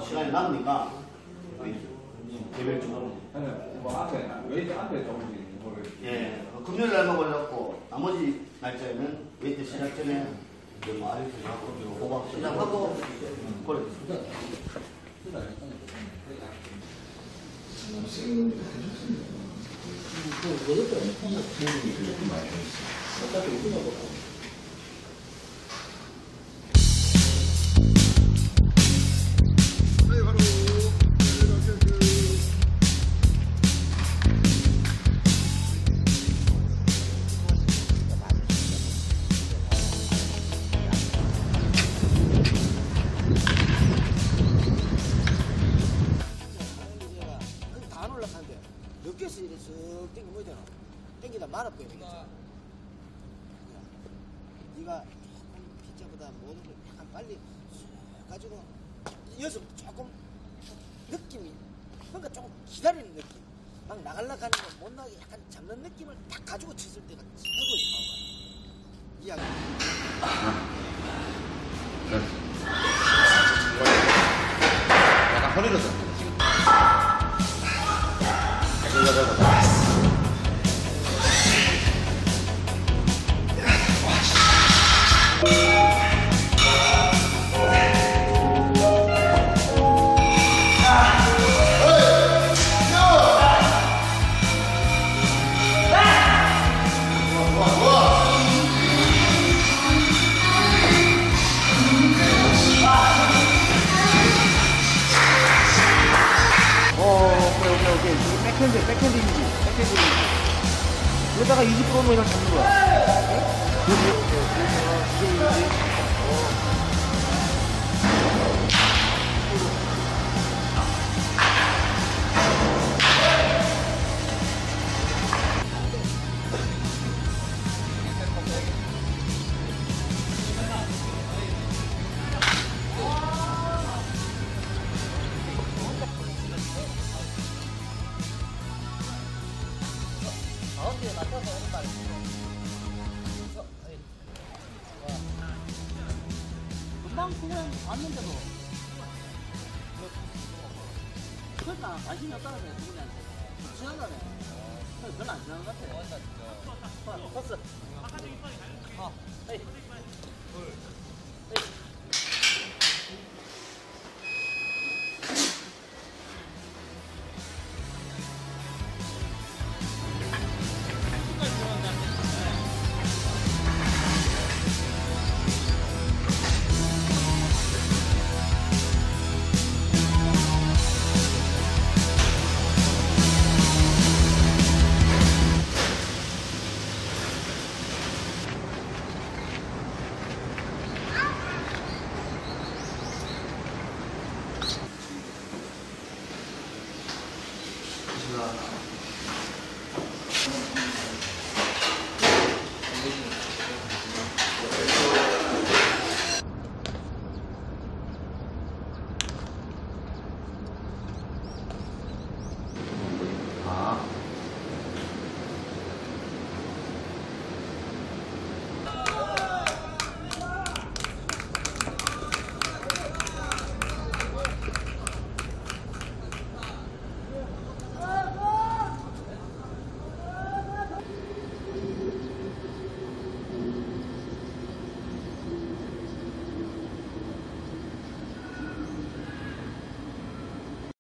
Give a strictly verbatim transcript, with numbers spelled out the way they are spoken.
시간이 남으니까 개별적으로. 뭐 앞에 웨이트 앞에 조금씩 뭐를. 예, 금요일 날만 걸렸고 나머지 날짜에는 웨이트 시작 전에 이제 뭐 아이스 하고 호박 시작하고 그랬습니다. 늦게서 이래 쓱 땡기 뭐잖아. 땡기다 말아버려 되겠지. 네가 조금 피자보다 모든 걸 약간 빨리 쑥 가지고 이어서 조금 느낌이 그러니까 조금 기다리는 느낌. 막 나갈라 가는 거 못 나게 약간 잡는 느낌을 딱 가지고 쳤을 때가 최고의 파워야. 이야기. 약간 허리로 던져 지금. 백핸드, 백핸드 이미지, 백핸드 이미지. 여기다가 이십 프로 그냥 잡는 거야. 가운데에 맞춰서 오른발 금방 그냥 왔는데도 그러니까 관심이 없다는 거야 누구냐한테 지나가네 별로 안 지나는 것 같아. 맞다 진짜. 버스. 어. 에이.